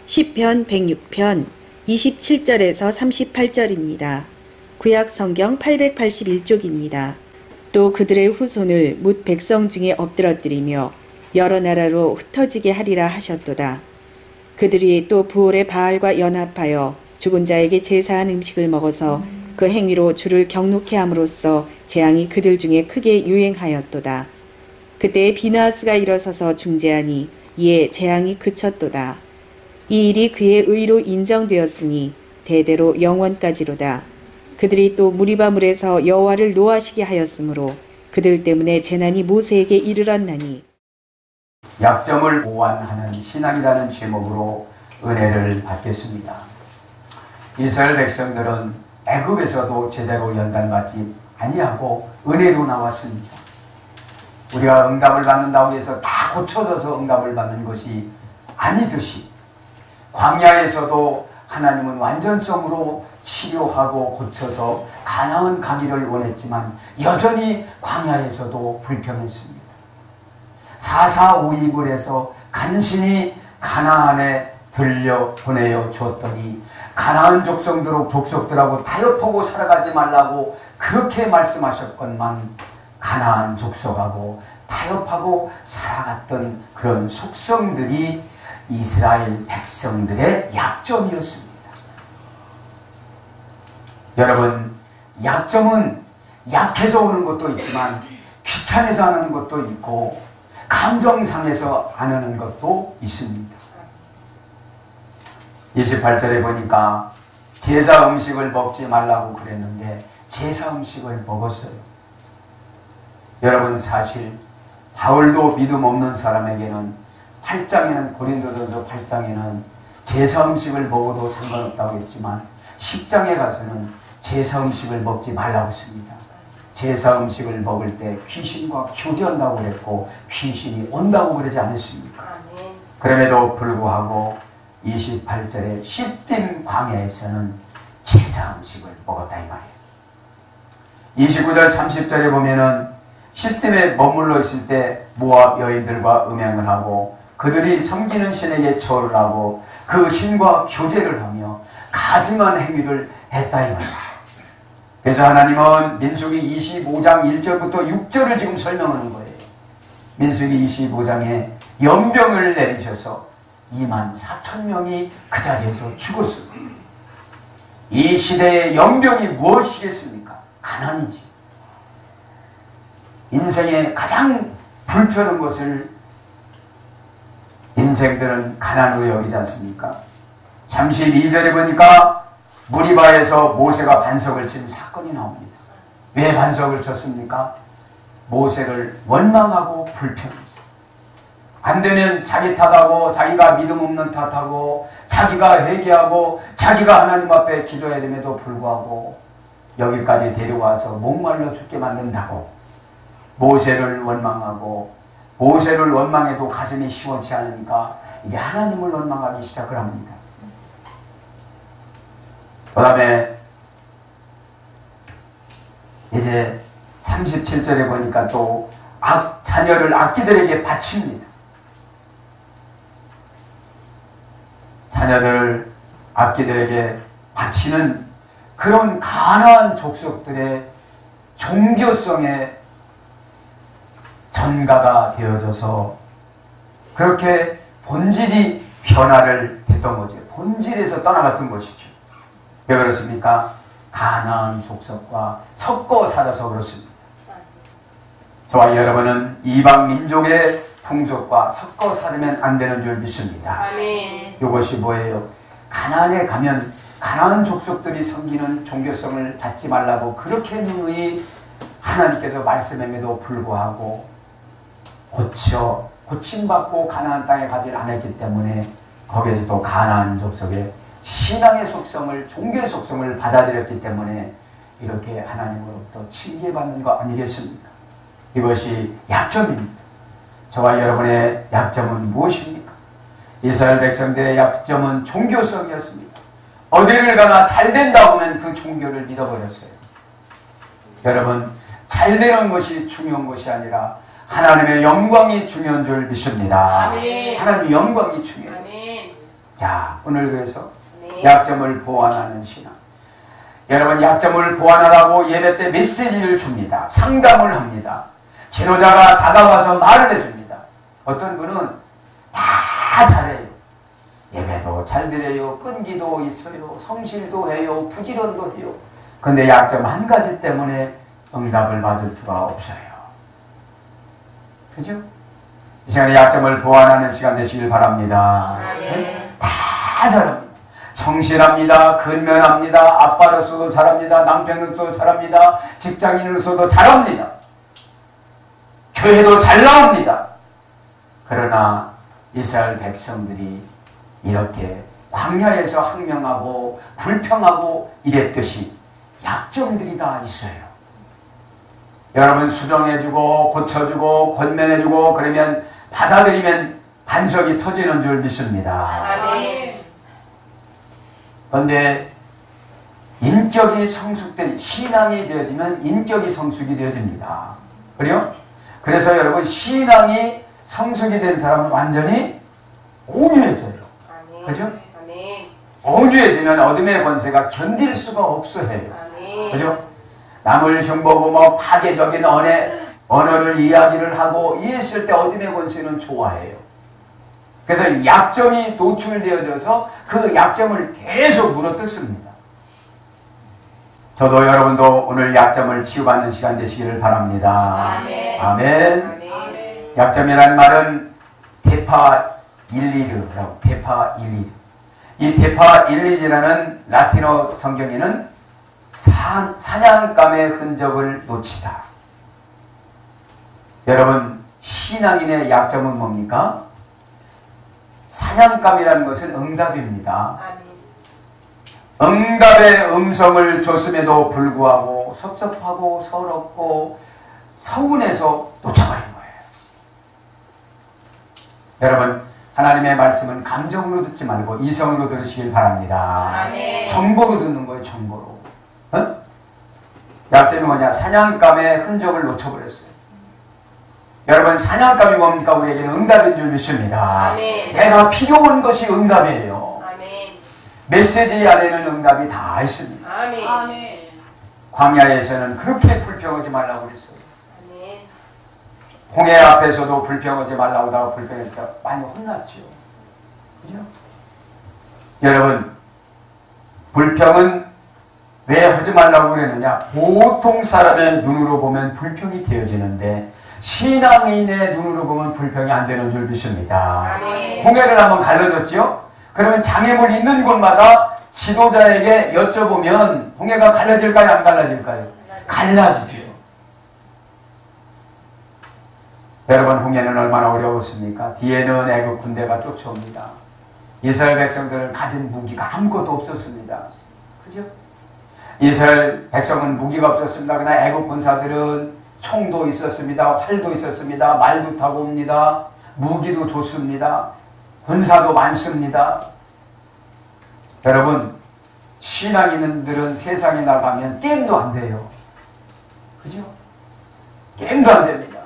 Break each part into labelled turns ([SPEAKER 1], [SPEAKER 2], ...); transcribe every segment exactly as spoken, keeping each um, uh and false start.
[SPEAKER 1] 시편 백육 편 이십칠 절에서 삼십팔 절입니다. 구약 성경 팔백팔십일 쪽입니다. 또 그들의 후손을 뭇 백성 중에 엎드러뜨리며 여러 나라로 흩어지게 하리라 하셨도다. 그들이 또 부올의 바알과 연합하여 죽은 자에게 제사한 음식을 먹어서 그 행위로 주를 경노케 함으로써 재앙이 그들 중에 크게 유행하였도다. 그때에 비나하스가 일어서서 중재하니 이에 재앙이 그쳤도다. 이 일이 그의 의로 인정되었으니 대대로 영원까지로다. 그들이 또 무리바 물에서 여호와를 노하시게 하였으므로 그들 때문에 재난이 모세에게 이르렀나니.
[SPEAKER 2] 약점을 보완하는 신앙이라는 제목으로 은혜를 받겠습니다. 이스라엘 백성들은 애굽에서도 제대로 연단받지 아니하고 은혜로 나왔습니다. 우리가 응답을 받는다고 해서 다 고쳐져서 응답을 받는 것이 아니듯이 광야에서도 하나님은 완전성으로 치료하고 고쳐서 가나안 가기를 원했지만 여전히 광야에서도 불평했습니다. 사사오입을 해서 간신히 가나안에 들려 보내어 주었더니 가나안 족속들, 족속들하고 타협하고 살아가지 말라고 그렇게 말씀하셨건만 가나안 족속하고 타협하고 살아갔던 그런 속성들이 이스라엘 백성들의 약점이었습니다. 여러분, 약점은 약해서 오는 것도 있지만 귀찮아서 하는 것도 있고 감정상해서 안 하는 것도 있습니다. 이십팔 절에 보니까 제사 음식을 먹지 말라고 그랬는데 제사 음식을 먹었어요. 여러분, 사실 바울도 믿음 없는 사람에게는 팔 장에는 고린도전서 팔 장에는 제사 음식을 먹어도 상관없다고 했지만 십 장에 가서는 제사 음식을 먹지 말라고 했습니다. 제사 음식을 먹을 때 귀신과 교제한다고 그랬고 귀신이 온다고 그러지 않았습니까? 그럼에도 불구하고 이십팔 절에 시딤 광야에서는 제사 음식을 먹었다 이 말이에요. 이십구 절 삼십 절에 보면은 시딤에 머물러 있을 때 모압 여인들과 음행을 하고 그들이 섬기는 신에게 절을 하고 그 신과 교제를 하며 가증한 행위를 했다 이 말이에요. 그래서 하나님은 민수기 이십오 장 일 절부터 육 절을 지금 설명하는 거예요. 민수기 이십오 장에 연병을 내리셔서 이만 사천 명이 그 자리에서 죽었습니다. 이 시대의 연병이 무엇이겠습니까? 가난이지. 인생의 가장 불편한 것을 인생들은 가난으로 여기지 않습니까? 삼십이 절에 보니까 무리바에서 모세가 반석을 친 사건이 나옵니다. 왜 반석을 쳤습니까? 모세를 원망하고 불평했어요. 안 되면 자기 탓하고 자기가 믿음 없는 탓하고 자기가 회개하고 자기가 하나님 앞에 기도해야 됨에도 불구하고 여기까지 데려와서 목말라 죽게 만든다고 모세를 원망하고 모세를 원망해도 가슴이 시원치 않으니까 이제 하나님을 원망하기 시작을 합니다. 그 다음에 이제 삼십칠 절에 보니까 또 악, 자녀를 악기들에게 바칩니다. 자녀들을 악기들에게 바치는 그런 가난한 족속들의 종교성에 전가가 되어져서 그렇게 본질이 변화를 했던 거죠. 본질에서 떠나갔던 것이죠. 왜 그렇습니까? 가나안 족속과 섞어 살아서 그렇습니다. 저와 여러분은 이방 민족의 풍속과 섞어 살면 안 되는 줄 믿습니다. 아멘. 이것이 뭐예요? 가나안에 가면 가나안 족속들이 섬기는 종교성을 갖지 말라고 그렇게 누누이 하나님께서 말씀함에도 불구하고 고쳐 고침받고 가나안 땅에 가지 않았기 때문에 거기에서도 가나안 족속의 신앙의 속성을 종교의 속성을 받아들였기 때문에 이렇게 하나님으로부터 징계받는 거 아니겠습니까? 이것이 약점입니다. 저와 여러분의 약점은 무엇입니까? 이스라엘 백성들의 약점은 종교성이었습니다. 어디를 가나 잘 된다고 하면 그 종교를 믿어버렸어요. 여러분, 잘 되는 것이 중요한 것이 아니라 하나님의 영광이 중요한 줄 믿습니다. 아멘. 하나님의 영광이 중요해요. 아멘. 자, 오늘 그래서 약점을 보완하는 신앙. 여러분, 약점을 보완하라고 예배 때 메시지를 줍니다. 상담을 합니다. 지도자가 다가와서 말을 해줍니다. 어떤 분은 다 잘해요. 예배도 잘 드려요. 끈기도 있어요. 성실도 해요. 부지런도 해요. 그런데 약점 한 가지 때문에 응답을 받을 수가 없어요. 그죠? 이 시간에 약점을 보완하는 시간 되시길 바랍니다. 네? 다 잘합니다. 성실합니다. 근면합니다. 아빠로서도 잘합니다. 남편으로서도 잘합니다. 직장인으로서도 잘합니다. 교회도 잘 나옵니다. 그러나 이스라엘 백성들이 이렇게 광야에서 항명하고 불평하고 이랬듯이 약점들이 다 있어요. 여러분, 수정해주고 고쳐주고 권면해주고 그러면 받아들이면 반석이 터지는 줄 믿습니다.
[SPEAKER 3] 아멘.
[SPEAKER 2] 그런데 인격이 성숙된 신앙이 되어지면 인격이 성숙이 되어집니다. 그래요? 그래서 여러분, 신앙이 성숙이 된 사람은 완전히 온유해져요.
[SPEAKER 3] 아멘.
[SPEAKER 2] 그죠?
[SPEAKER 3] 아멘.
[SPEAKER 2] 온유해지면 어둠의 권세가 견딜 수가 없어 해요.
[SPEAKER 3] 아멘.
[SPEAKER 2] 그죠? 남을 흉보고 뭐 파괴적인 언어, 언어를 이야기를 하고 이랬을 때 어둠의 권세는 좋아해요. 그래서 약점이 노출되어져서 그 약점을 계속 물어뜯습니다. 저도 여러분도 오늘 약점을 치유받는 시간 되시기를 바랍니다.
[SPEAKER 3] 아멘.
[SPEAKER 2] 아멘.
[SPEAKER 3] 아멘.
[SPEAKER 2] 약점이라는 말은 데파 일리르라고, 데파 일리르. 이 데파 일리르라는 라틴어 성경에는 사, 사냥감의 흔적을 놓치다. 여러분, 신앙인의 약점은 뭡니까? 사냥감이라는 것은 응답입니다.
[SPEAKER 3] 아멘.
[SPEAKER 2] 응답의 음성을 줬음에도 불구하고 섭섭하고 서럽고 서운해서 놓쳐버린 거예요. 여러분, 하나님의 말씀은 감정으로 듣지 말고 이성으로 들으시길 바랍니다.
[SPEAKER 3] 아멘.
[SPEAKER 2] 정보로 듣는 거예요. 정보로. 어? 약점이 뭐냐? 사냥감의 흔적을 놓쳐버렸어요. 여러분, 사냥감이 뭡니까? 우리에게는 응답인 줄 믿습니다.
[SPEAKER 3] 아멘.
[SPEAKER 2] 내가 필요한 것이 응답이에요.
[SPEAKER 3] 아멘.
[SPEAKER 2] 메시지 안에는 응답이 다 있습니다.
[SPEAKER 3] 아멘. 아멘.
[SPEAKER 2] 광야에서는 그렇게 불평하지 말라고 그랬어요.
[SPEAKER 3] 아멘.
[SPEAKER 2] 홍해 앞에서도 불평하지 말라고 하다가 불평했다. 많이 혼났죠. 그죠? 여러분, 불평은 왜 하지 말라고 그랬느냐? 보통 사람의 눈으로 보면 불평이 되어지는데 신앙인의 눈으로 보면 불평이 안 되는 줄 믿습니다.
[SPEAKER 3] 아멘.
[SPEAKER 2] 홍해를 한번 갈라줬죠? 그러면 장애물 있는 곳마다 지도자에게 여쭤보면 홍해가 갈라질까요? 안 갈라질까요? 갈라지죠. 여러분, 홍해는 얼마나 어려웠습니까? 뒤에는 애국 군대가 쫓아옵니다. 이스라엘 백성들은 가진 무기가 아무것도 없었습니다. 그죠? 이스라엘 백성은 무기가 없었습니다. 그러나 애국 군사들은 총도 있었습니다. 활도 있었습니다. 말도 타고 옵니다. 무기도 좋습니다. 군사도 많습니다. 여러분, 신앙인들은 세상에 나가면 게임도 안 돼요. 그죠? 게임도 안 됩니다.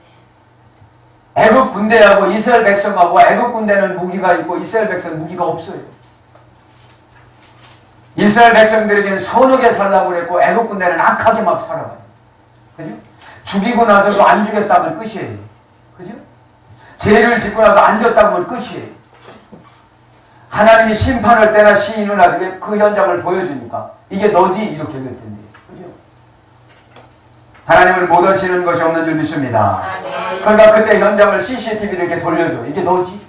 [SPEAKER 2] 애국 군대하고 이스라엘 백성하고 애국 군대는 무기가 있고 이스라엘 백성은 무기가 없어요. 이스라엘 백성들에게는 선하게 살라고 그랬고 애국 군대는 악하게 막 살아가요. 그죠? 죽이고 나서도 안 죽였다면 끝이에요. 그죠? 죄를 짓고 나도 안 졌다면 끝이에요. 하나님이 심판할 때나 시인을 하되 그 현장을 보여주니까 이게 너지 이렇게 될 텐데. 그죠? 하나님을 못 하시는 것이 없는 줄 믿습니다.
[SPEAKER 3] 아멘.
[SPEAKER 2] 그러니까 그때 현장을 씨씨티비를 이렇게 돌려줘. 이게 너지?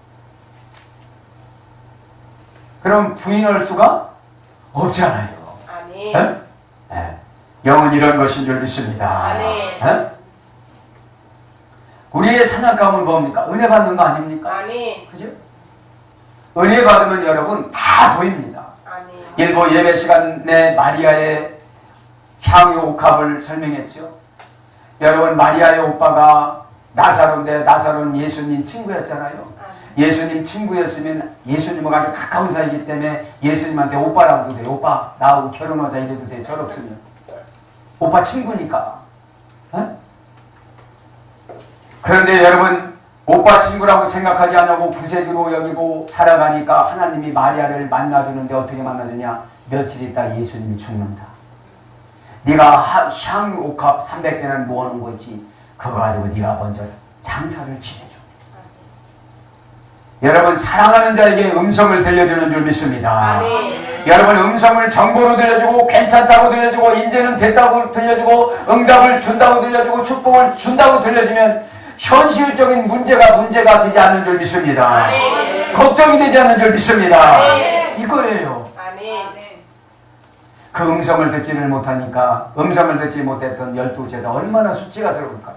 [SPEAKER 2] 그럼 부인할 수가 없잖아요.
[SPEAKER 3] 아멘.
[SPEAKER 2] 에? 에. 영은 이런 것인 줄 믿습니다.
[SPEAKER 3] 아멘.
[SPEAKER 2] 에? 우리의 사냥감은 뭡니까? 은혜 받는 거 아닙니까?
[SPEAKER 3] 아멘.
[SPEAKER 2] 그죠? 은혜 받으면 여러분 다 보입니다.
[SPEAKER 3] 아멘.
[SPEAKER 2] 일부 예배 시간에 마리아의 향유 옥합을 설명했죠. 여러분, 마리아의 오빠가 나사로인데 나사로는 예수님 친구였잖아요. 예수님 친구였으면 예수님과 아주 가까운 사이이기 때문에 예수님한테 오빠라고 해도 돼요. 오빠 나하고 결혼하자 이래도 돼요. 철없으면. 오빠 친구니까. 어? 그런데 여러분, 오빠 친구라고 생각하지 않고 부세주로 여기고 살아가니까 하나님이 마리아를 만나주는데 어떻게 만나주냐? 며칠 있다 예수님이 죽는다. 네가 향유 옥합 삼백 대나를 모아놓은 거 있지? 그거 가지고 네가 먼저 장사를 지내줘. 여러분, 사랑하는 자에게 음성을 들려주는 줄 믿습니다.
[SPEAKER 3] 아멘.
[SPEAKER 2] 여러분, 음성을 정보로 들려주고 괜찮다고 들려주고 이제는 됐다고 들려주고 응답을 준다고 들려주고 축복을 준다고 들려주면 현실적인 문제가 문제가 되지 않는 줄 믿습니다.
[SPEAKER 3] 아멘.
[SPEAKER 2] 걱정이 되지 않는 줄 믿습니다.
[SPEAKER 3] 아멘.
[SPEAKER 2] 이거예요.
[SPEAKER 3] 아멘.
[SPEAKER 2] 그 음성을 듣지를 못하니까 음성을 듣지 못했던 열두 제자 얼마나 수치가스러울까요?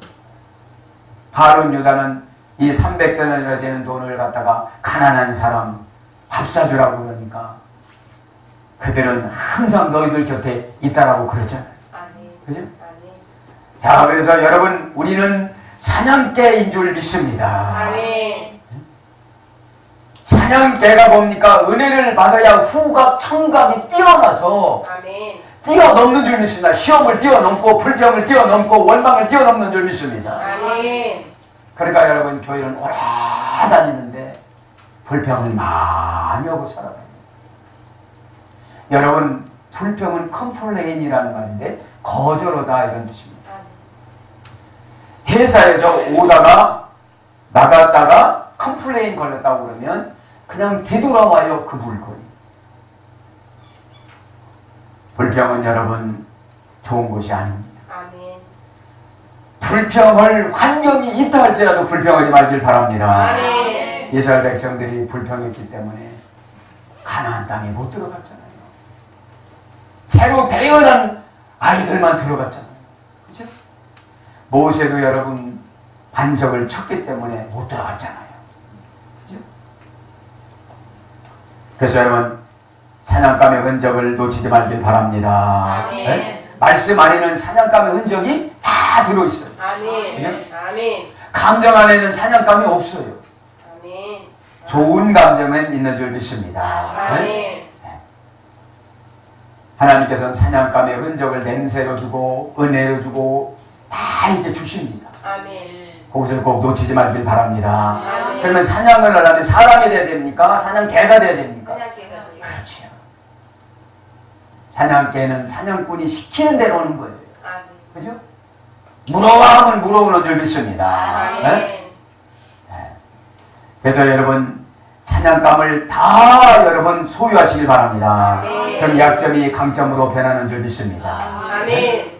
[SPEAKER 2] 바론 유다는 이 삼백 데나리나 되는 돈을 갖다가 가난한 사람 밥 사주라고 그러니까 그들은 항상 너희들 곁에 있다라고 그랬잖아요.
[SPEAKER 3] 아멘.
[SPEAKER 2] 그죠?
[SPEAKER 3] 아멘.
[SPEAKER 2] 자, 그래서 여러분, 우리는 사냥개인 줄 믿습니다.
[SPEAKER 3] 아멘.
[SPEAKER 2] 사냥개가 뭡니까? 은혜를 받아야 후각, 청각이 뛰어나서
[SPEAKER 3] 아멘.
[SPEAKER 2] 뛰어넘는 줄 믿습니다. 시험을 뛰어넘고 불평을 뛰어넘고 원망을 뛰어넘는 줄 믿습니다.
[SPEAKER 3] 아멘.
[SPEAKER 2] 그러니까 여러분, 교회는 오래 다니는데 불평을 많이 하고 살아가요. 여러분, 불평은 컴플레인이라는 말인데 거절하다 이런 뜻입니다. 회사에서 오다가 나갔다가 컴플레인 걸렸다고 그러면 그냥 되돌아와요. 그 물건이. 불평은 여러분 좋은 것이 아닙니다.
[SPEAKER 3] 아멘.
[SPEAKER 2] 불평할 환경이 있다 할지라도 불평하지 말길 바랍니다.
[SPEAKER 3] 아멘.
[SPEAKER 2] 이스라엘 백성들이 불평했기 때문에 가나안 땅에 못 들어갔잖아요. 새로 태어난 아이들만 들어갔잖아요. 그죠? 모세도 여러분 반석을 쳤기 때문에 못 들어갔잖아요. 그죠? 그래서 여러분, 사냥감의 흔적을 놓치지 말길 바랍니다.
[SPEAKER 3] 아멘.
[SPEAKER 2] 네? 말씀 안에는 사냥감의 흔적이 다 들어있어요.
[SPEAKER 3] 아멘.
[SPEAKER 2] 그죠?
[SPEAKER 3] 아멘.
[SPEAKER 2] 감정 안에는 사냥감이 없어요.
[SPEAKER 3] 아멘.
[SPEAKER 2] 좋은 감정은 있는 줄 믿습니다. 네?
[SPEAKER 3] 아멘.
[SPEAKER 2] 하나님께서는 사냥감의 흔적을 냄새로 주고 은혜로 주고 다 이렇게 주십니다.
[SPEAKER 3] 아멘.
[SPEAKER 2] 그것을 꼭 놓치지 말길 바랍니다.
[SPEAKER 3] 아멘.
[SPEAKER 2] 그러면 사냥을 하려면 사람이 돼야 됩니까? 사냥개가 돼야 됩니까?
[SPEAKER 3] 사냥개가
[SPEAKER 2] 그렇죠. 사냥개는 사냥꾼이 시키는 대로 오는 거예요.
[SPEAKER 3] 아멘.
[SPEAKER 2] 그죠? 물어와하면 물어오는 줄 믿습니다.
[SPEAKER 3] 아멘.
[SPEAKER 2] 네? 그래서 여러분, 사냥감을 다 여러분 소유하시길 바랍니다.
[SPEAKER 3] 아멘.
[SPEAKER 2] 그럼 약점이 강점으로 변하는 줄 믿습니다.
[SPEAKER 3] 아멘.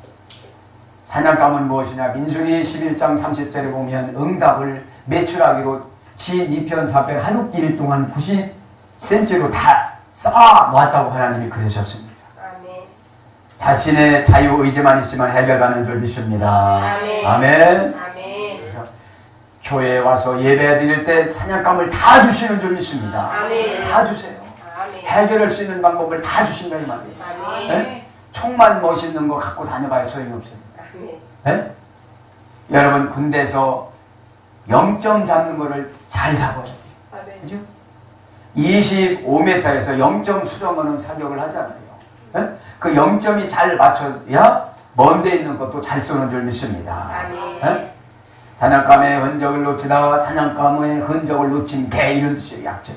[SPEAKER 2] 사냥감은 무엇이냐? 민수기 십일 장 삼십 절에 보면 응답을 매출하기로 진 이 편 사 편 한옥기 일 동안 구십 센티미터로 다 쌓아 놓았다고 하나님이 그러셨습니다.
[SPEAKER 3] 아멘.
[SPEAKER 2] 자신의 자유 의지만 있으면 해결하는 줄 믿습니다.
[SPEAKER 3] 아멘.
[SPEAKER 2] 아멘.
[SPEAKER 3] 아멘.
[SPEAKER 2] 그래서 교회에 와서 예배 드릴 때 사냥감을 다 주시는 줄 믿습니다.
[SPEAKER 3] 아멘.
[SPEAKER 2] 다 주세요.
[SPEAKER 3] 아멘.
[SPEAKER 2] 해결할 수 있는 방법을 다 주신다 이 말이에요.
[SPEAKER 3] 아멘.
[SPEAKER 2] 네? 총만 멋있는 거 갖고 다녀봐야 소용이 없어요.
[SPEAKER 3] 아멘.
[SPEAKER 2] 네? 여러분, 군대에서 영 점 잡는 거를 잘 잡아요.
[SPEAKER 3] 아멘.
[SPEAKER 2] 그죠? 이십오 미터에서 영 점 수정하는 사격을 하잖아요. 네? 그 영 점이 잘 맞춰야 먼 데 있는 것도 잘 쏘는 줄 믿습니다.
[SPEAKER 3] 아멘.
[SPEAKER 2] 네? 사냥감의 흔적을 놓치다가 사냥감의 흔적을 놓친 개 이런 뜻이에요. 약점.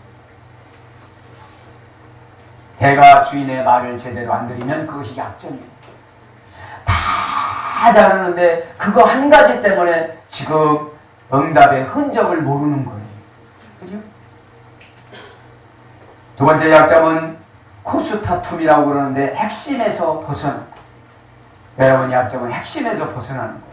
[SPEAKER 2] 개가 주인의 말을 제대로 안 들으면 그것이 약점이에요. 다 잘하는데 그거 한 가지 때문에 지금 응답의 흔적을 모르는 거예요. 그죠? 두 번째 약점은 코스타툼이라고 그러는데 핵심에서 벗어나. 여러분, 약점은 핵심에서 벗어나는 거예요.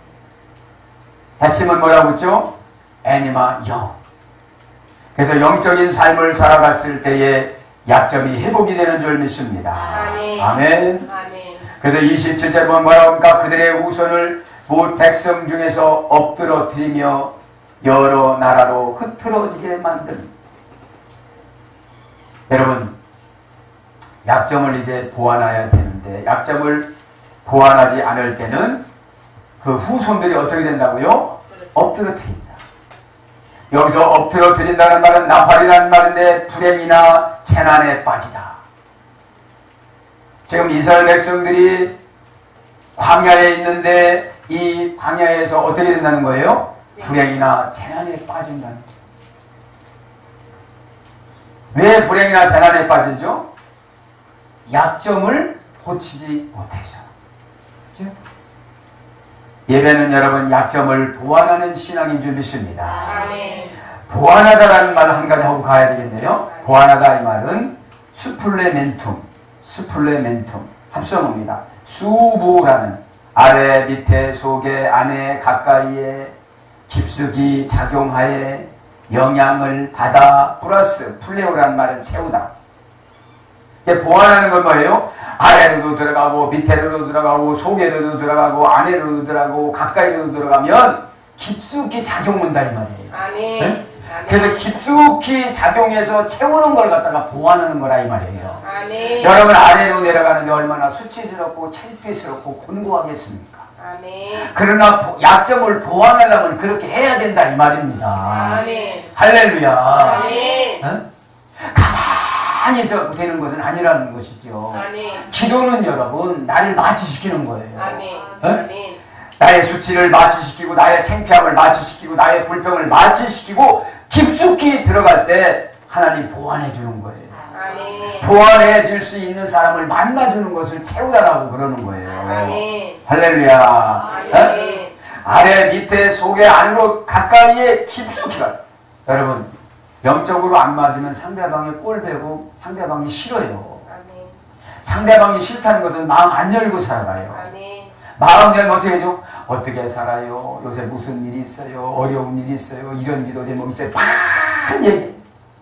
[SPEAKER 2] 핵심은 뭐라고 했죠? 애니마 영. 그래서 영적인 삶을 살아갔을 때에 약점이 회복이 되는 줄 믿습니다.
[SPEAKER 3] 아멘.
[SPEAKER 2] 아멘.
[SPEAKER 3] 아멘.
[SPEAKER 2] 그래서 이십칠 절 보면 뭐라고 합니까? 그들의 후손을 못 백성 중에서 엎드러뜨리며 여러 나라로 흩어지게 만듭니다. 여러분, 약점을 이제 보완해야 되는데 약점을 보완하지 않을 때는 그 후손들이 어떻게 된다고요? 엎드러뜨린다. 여기서 엎드러뜨린다는 말은 나팔이라는 말인데 불행이나 재난에 빠지다. 지금 이스라엘 백성들이 광야에 있는데 이 광야에서 어떻게 된다는 거예요? 불행이나 재난에 빠진다는 거예요. 왜 불행이나 재난에 빠지죠? 약점을 고치지 못해서. 그렇죠? 예배는 여러분 약점을 보완하는 신앙인 줄 믿습니다.
[SPEAKER 3] 아멘.
[SPEAKER 2] 보완하다라는 말 한 가지 하고 가야 되겠네요. 보완하다 이 말은 수플레멘툼, 수플레멘툼 합성어입니다. 수보라는 아래, 밑에, 속에, 안에, 가까이에 깊숙이 작용하에 영향을 받아 플러스 플레오라는 말은 채우다. 보완하는 건 뭐예요? 아래로도 들어가고 밑에로도 들어가고 속에로도 들어가고 안에로도 들어가고 가까이로도 들어가면 깊숙이 작용한다 이 말이에요.
[SPEAKER 3] 아멘.
[SPEAKER 2] 네? 그래서 깊숙이 작용해서 채우는 걸 갖다가 보완하는 거라 이 말이에요.
[SPEAKER 3] 아멘.
[SPEAKER 2] 여러분 아래로 내려가는데 얼마나 수치스럽고 창피스럽고 곤고하겠습니까?
[SPEAKER 3] 아멘.
[SPEAKER 2] 그러나 약점을 보완하려면 그렇게 해야 된다 이 말입니다.
[SPEAKER 3] 아멘.
[SPEAKER 2] 할렐루야.
[SPEAKER 3] 아멘.
[SPEAKER 2] 어? 가만히 있어 되는 것은 아니라는 것이죠.
[SPEAKER 3] 아멘.
[SPEAKER 2] 기도는 여러분 나를 마취시키는 거예요.
[SPEAKER 3] 아멘.
[SPEAKER 2] 어?
[SPEAKER 3] 아멘.
[SPEAKER 2] 나의 수치를 마취시키고 나의 창피함을 마취시키고 나의 불평을 마취시키고 깊숙이 들어갈 때 하나님 보완해 주는 거예요.
[SPEAKER 3] 아멘.
[SPEAKER 2] 보완해 줄 수 있는 사람을 만나주는 것을 채우다라고 그러는 거예요.
[SPEAKER 3] 아멘.
[SPEAKER 2] 할렐루야.
[SPEAKER 3] 아멘.
[SPEAKER 2] 어? 아래 밑에 속에 안으로 가까이에 깊숙이 가. 여러분 영적으로 안 맞으면 상대방의 꼴배고 상대방이 싫어요.
[SPEAKER 3] 아멘.
[SPEAKER 2] 상대방이 싫다는 것은 마음 안 열고 살아가요.
[SPEAKER 3] 아멘.
[SPEAKER 2] 마음 열면 어떻게 해줘? 어떻게 살아요? 요새 무슨 일이 있어요? 어려운 일이 있어요? 이런 기도 제목 있어요? 막 얘기.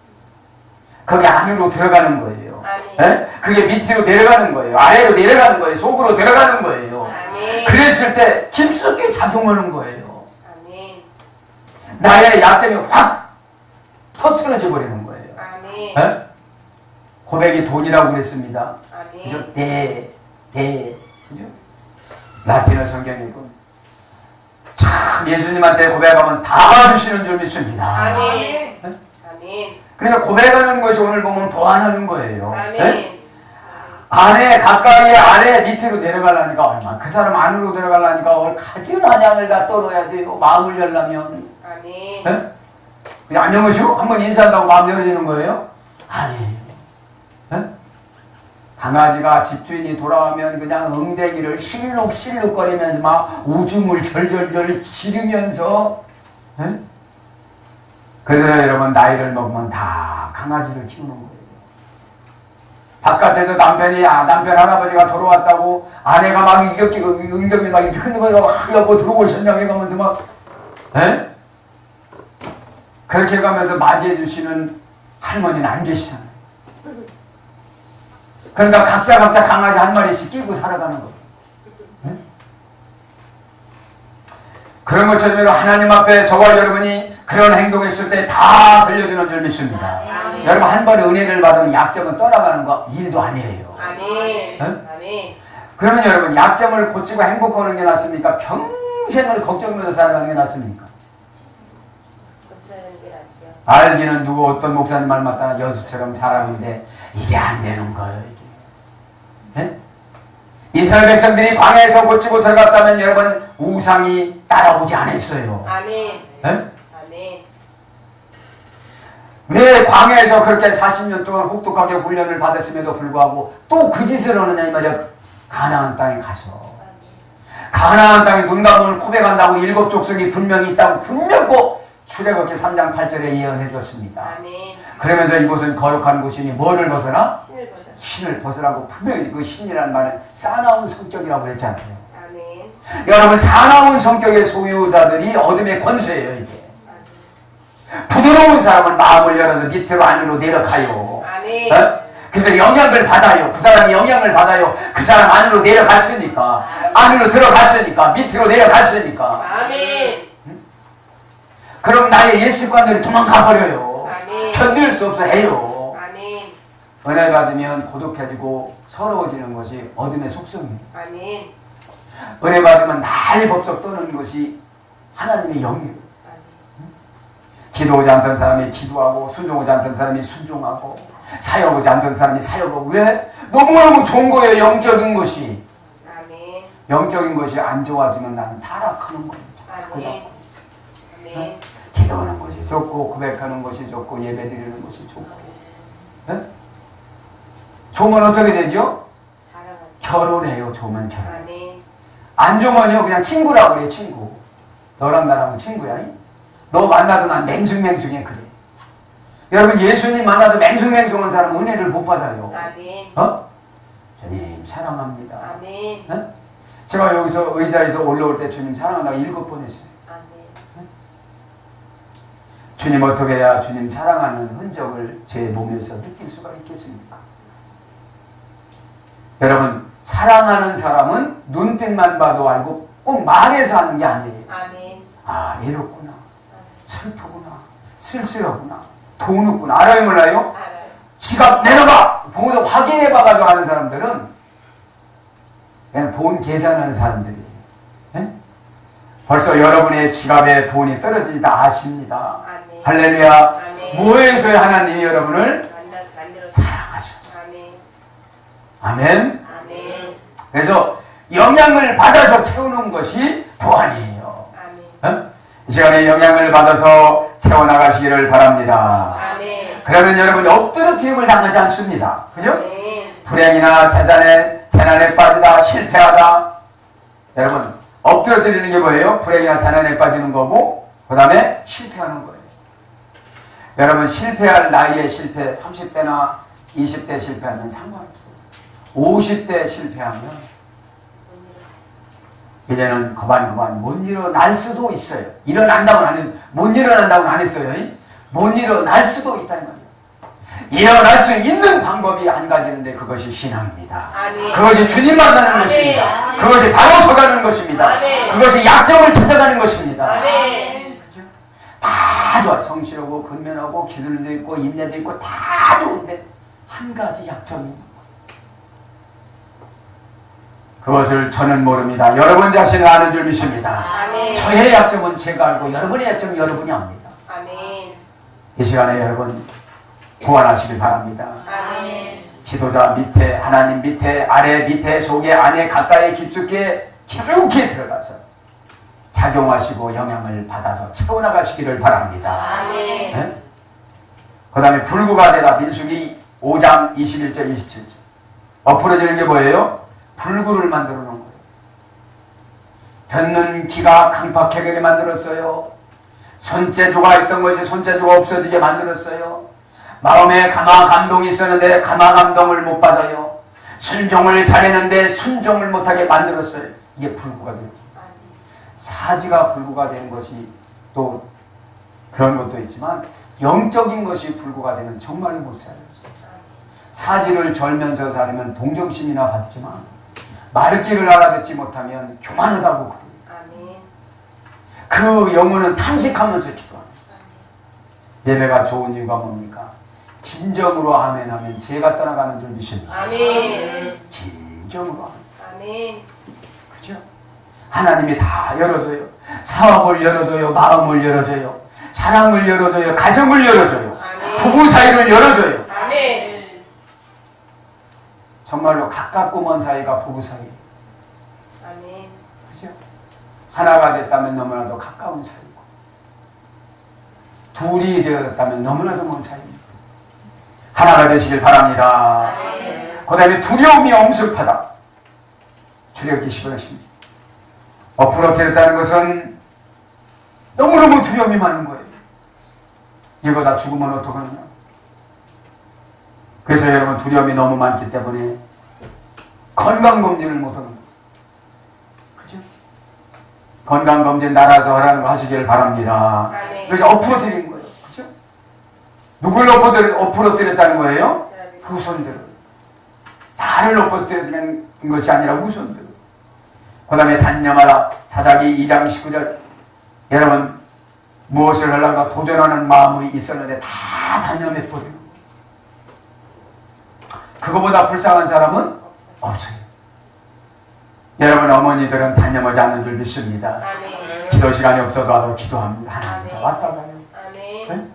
[SPEAKER 2] 거기 안으로 들어가는 거예요. 에? 그게 밑으로 내려가는 거예요. 아래로 내려가는 거예요. 속으로 들어가는 거예요.
[SPEAKER 3] 아멘.
[SPEAKER 2] 그랬을 때 깊숙이 작용하는 거예요.
[SPEAKER 3] 아멘.
[SPEAKER 2] 나의 약점이 확 터트려져 버리는 거예요.
[SPEAKER 3] 아멘.
[SPEAKER 2] 에? 고백이 돈이라고 그랬습니다.
[SPEAKER 3] 아멘.
[SPEAKER 2] 그죠? 대, 대, 그죠? 라틴어 성경이고 참 예수님한테 고백하면 다 주시는 줄 믿습니다.
[SPEAKER 3] 아멘.
[SPEAKER 2] 에?
[SPEAKER 3] 아멘.
[SPEAKER 2] 그러니까 고백하는 것이 오늘 보면 보완하는 거예요.
[SPEAKER 3] 아멘.
[SPEAKER 2] 에? 안에 가까이 안에 밑으로 내려가려니까 얼마 그 사람 안으로 들어가려니까 가진 안양을 다 떨어야 돼요. 마음을 열려면.
[SPEAKER 3] 아멘.
[SPEAKER 2] 에? 그냥 안녕하시오? 한번 인사한다고 마음 열어지는 거예요? 아니에요. 에? 강아지가 집주인이 돌아오면 그냥 응대기를 실룩실룩거리면서 막 오줌을 절절절 지르면서 에? 그래서 여러분 나이를 먹으면 다 강아지를 키우는 거예요. 바깥에서 남편이 아, 남편 할아버지가 돌아왔다고 아내가 막 이렇게 응덕이 막 이렇게 흔들면서 아, 여보 들어오셨냐고 해가면서 막 에? 그렇게 가면서 맞이해 주시는 할머니는 안 계시잖아요. 그러니까 각자 각자 강아지 한 마리씩 끼고 살아가는 거예요. 에? 그런 것처럼 하나님 앞에 저와 여러분이 그런 행동했을 때 다 들려주는 줄 믿습니다.
[SPEAKER 3] 아멘.
[SPEAKER 2] 여러분 한 번 은혜를 받으면 약점은 떠나가는 거 일도 아니에요.
[SPEAKER 3] 아멘.
[SPEAKER 2] 응?
[SPEAKER 3] 아멘.
[SPEAKER 2] 그러면 여러분 약점을 고치고 행복하는 게 낫습니까? 평생을 걱정하면서 살아가는 게 낫습니까?
[SPEAKER 3] 고쳐야 게 낫죠.
[SPEAKER 2] 알기는 누구 어떤 목사님 말 맞다나 여수처럼 잘하는데 이게 안 되는 거예요. 이게. 네? 이스라엘 백성들이 광야에서 고치고 들어갔다면 여러분 우상이 따라오지 않았어요.
[SPEAKER 3] 아멘.
[SPEAKER 2] 네?
[SPEAKER 3] 아멘.
[SPEAKER 2] 왜 광야에서 그렇게 사십 년 동안 혹독하게 훈련을 받았음에도 불구하고 또 그 짓을 하느냐 이 말이야. 가나안 땅에 가서 가나안 땅에 눈 감음을 포백한다고 일곱 족속이 분명히 있다고 분명 꼭 출애굽기 삼 장 팔 절에 예언해 줬습니다.
[SPEAKER 3] 아멘.
[SPEAKER 2] 그러면서 이곳은 거룩한 곳이니 뭐를 벗어나?
[SPEAKER 3] 신을 벗어.
[SPEAKER 2] 신을 벗으라고 분명히 그 신이라는 말은 싸나운 성격이라고 그랬잖아요.
[SPEAKER 3] 아멘.
[SPEAKER 2] 여러분 사나운 성격의 소유자들이 어둠의 권세예요. 이게 부드러운 사람은 마음을 열어서 밑으로 안으로 내려가요.
[SPEAKER 3] 아멘.
[SPEAKER 2] 어? 그래서 영향을 받아요. 그 사람이 영향을 받아요. 그 사람 안으로 내려갔으니까 안으로 들어갔으니까 밑으로 내려갔으니까
[SPEAKER 3] 아멘.
[SPEAKER 2] 그럼 나의 옛 습관들이 도망가 버려요.
[SPEAKER 3] 아멘.
[SPEAKER 2] 견딜 수 없어 해요.
[SPEAKER 3] 아멘.
[SPEAKER 2] 은혜 받으면 고독해지고 서러워지는 것이 어둠의 속성이에요.
[SPEAKER 3] 아멘.
[SPEAKER 2] 은혜 받으면 날 법석 떠는 것이 하나님의 영이에요. 기도하지 않던 사람이 기도하고 순종하지 않던 사람이 순종하고 사역하지 않던 사람이 사역하고 왜? 너무너무 좋은 거예요. 영적인 것이.
[SPEAKER 3] 아멘.
[SPEAKER 2] 영적인 것이 안 좋아지면 나는 타락하는 거예요.
[SPEAKER 3] 아멘. 아멘.
[SPEAKER 2] 기도하는 것이 좋고 고백하는 것이 좋고 예배드리는 것이 좋고. 네? 좋으면 어떻게 되죠?
[SPEAKER 3] 사랑하죠.
[SPEAKER 2] 결혼해요. 좋으면 결혼.
[SPEAKER 3] 아멘.
[SPEAKER 2] 안 좋으면요 그냥 친구라고 그래. 친구. 너랑 나랑은 친구야. 너 만나도 난 맹숭맹숭해 그래. 여러분 예수님 만나도 맹숭맹숭한 사람은 은혜를 못 받아요.
[SPEAKER 3] 아멘.
[SPEAKER 2] 어? 주님 사랑합니다.
[SPEAKER 3] 아멘.
[SPEAKER 2] 네? 제가 여기서 의자에서 올라올 때 주님 사랑한다고 일곱 번 했어요.
[SPEAKER 3] 아멘.
[SPEAKER 2] 주님 어떻게 해야 주님 사랑하는 흔적을 제 몸에서 느낄 수가 있겠습니까? 여러분 사랑하는 사람은 눈빛만 봐도 알고 꼭 말해서 하는 게 아니에요.
[SPEAKER 3] 아멘.
[SPEAKER 2] 아 외롭구나, 슬프구나, 쓸쓸하구나, 돈 없구나. 알아요 몰라요?
[SPEAKER 3] 알아요.
[SPEAKER 2] 지갑 내놔봐! 보고서 확인해봐가지고 하는 사람들은 그냥 돈 계산하는 사람들이에요. 예? 벌써 여러분의 지갑에 돈이 떨어지지 다 아십니다.
[SPEAKER 3] 아멘.
[SPEAKER 2] 할렐루야.
[SPEAKER 3] 아멘.
[SPEAKER 2] 무엇에서의 하나님이 여러분을
[SPEAKER 3] 만나 만들어서.
[SPEAKER 2] 사랑하셨어요.
[SPEAKER 3] 아멘.
[SPEAKER 2] 아멘.
[SPEAKER 3] 아멘.
[SPEAKER 2] 그래서 영향을 받아서 채우는 것이 보안이에요.
[SPEAKER 3] 아멘.
[SPEAKER 2] 어? 이 시간에 영향을 받아서 채워나가시기를 바랍니다.
[SPEAKER 3] 아멘.
[SPEAKER 2] 그러면 여러분이 엎드러뜨림을 당하지 않습니다. 그죠?
[SPEAKER 3] 아멘.
[SPEAKER 2] 불행이나 재산에, 재난에 빠지다, 실패하다. 여러분, 엎드러뜨리는 게 뭐예요? 불행이나 재난에 빠지는 거고, 그 다음에 실패하는 거예요. 여러분, 실패할 나이에 실패, 삼십 대나 이십 대 실패하면 상관없어요. 오십 대 실패하면 이제는 거반거반 못 일어날 수도 있어요. 일어난다고는 안 했, 못 일어난다고는 안 했어요. 못 일어날 수도 있다는 거예요. 일어날 수 있는 방법이 한 가지인데 그것이 신앙입니다.
[SPEAKER 3] 아멘.
[SPEAKER 2] 그것이 주님 만나는
[SPEAKER 3] 아멘.
[SPEAKER 2] 것입니다.
[SPEAKER 3] 아멘.
[SPEAKER 2] 그것이 바로 서가는 것입니다.
[SPEAKER 3] 아멘.
[SPEAKER 2] 그것이 약점을 찾아가는 것입니다.
[SPEAKER 3] 아멘.
[SPEAKER 2] 그렇죠? 다 좋아요. 성실하고 근면하고 기술도 있고 인내도 있고 다 좋은데 한 가지 약점이 있는 거예요. 그것을 저는 모릅니다. 여러분 자신을 아는 줄 믿습니다.
[SPEAKER 3] 아멘.
[SPEAKER 2] 저의 약점은 제가 알고 여러분의 약점은 여러분이 압니다.
[SPEAKER 3] 아멘.
[SPEAKER 2] 이 시간에 여러분 구원하시길 바랍니다.
[SPEAKER 3] 아멘.
[SPEAKER 2] 지도자 밑에, 하나님 밑에, 아래 밑에, 속에, 안에, 가까이, 깊숙이, 깊숙이 들어가서 작용하시고 영향을 받아서 채워나가시기를 바랍니다.
[SPEAKER 3] 아멘.
[SPEAKER 2] 네? 그 다음에 불구가 되다. 민수기 오 장 이십일 절 이십칠 절. 엎어지는 게 뭐예요? 불구를 만들어 놓은 거예요. 듣는 귀가 강팍하게 만들었어요. 손재주가 있던 것이 손재주가 없어지게 만들었어요. 마음에 감화 감동이 있었는데 감화 감동을 못 받아요. 순종을 잘했는데 순종을 못하게 만들었어요. 이게 불구가 되는 거예요. 사지가 불구가 되는 것이 또 그런 것도 있지만 영적인 것이 불구가 되면 정말 못 살아요. 사지를 절면서 살면 동정심이나 받지만 말귀를 알아듣지 못하면 교만하다고 그래요.
[SPEAKER 3] 아멘.
[SPEAKER 2] 그 영혼은 탄식하면서 기도하는 거예요. 예배가 좋은 이유가 뭡니까? 진정으로 아멘 하면 죄가 떠나가는 줄 믿습니다.
[SPEAKER 3] 아멘.
[SPEAKER 2] 진정으로 아멘.
[SPEAKER 3] 아멘.
[SPEAKER 2] 그죠? 하나님이 다 열어줘요. 사업을 열어줘요. 마음을 열어줘요. 사랑을 열어줘요. 가정을 열어줘요.
[SPEAKER 3] 아멘.
[SPEAKER 2] 부부 사이를 열어줘요.
[SPEAKER 3] 아멘.
[SPEAKER 2] 정말로 가깝고 먼 사이가 부부 사이.
[SPEAKER 3] 아멘.
[SPEAKER 2] 그죠? 하나가 됐다면 너무나도 가까운 사이고, 둘이 되었다면 너무나도 먼 사이입니다. 하나가 되시길 바랍니다.
[SPEAKER 3] 아멘.
[SPEAKER 2] 그 다음에 두려움이 엄습하다. 출애굽기 십오 장 십육 절. 엎으러뜨렸다는 것은 너무너무 두려움이 많은 거예요. 이거 다 죽으면 어떡하느냐. 그래서 여러분 두려움이 너무 많기 때문에 건강검진을 못하는 거예요. 그죠? 건강검진 나라에서 하라는 거 하시길 바랍니다.
[SPEAKER 3] 아멘.
[SPEAKER 2] 그래서 엎으러뜨리는 거예요. 그죠? 누굴 엎어뜨려, 엎으러뜨렸다는 거예요? 후손들을. 나를 엎어뜨리는 것이 아니라 후손들을. 그 다음에 단념하라. 사사기 이 장 십구 절. 여러분 무엇을 하려고 도전하는 마음이 있었는데 다 단념해 버리는 거예요. 그거보다 불쌍한 사람은 없어요. 여러분 어머니들은 단념하지 않는 줄 믿습니다.
[SPEAKER 3] 아멘.
[SPEAKER 2] 기도 시간이 없어도 와서 기도합니다. 하나님
[SPEAKER 3] 아멘.
[SPEAKER 2] 왔다 가요.
[SPEAKER 3] 아멘.
[SPEAKER 2] 네?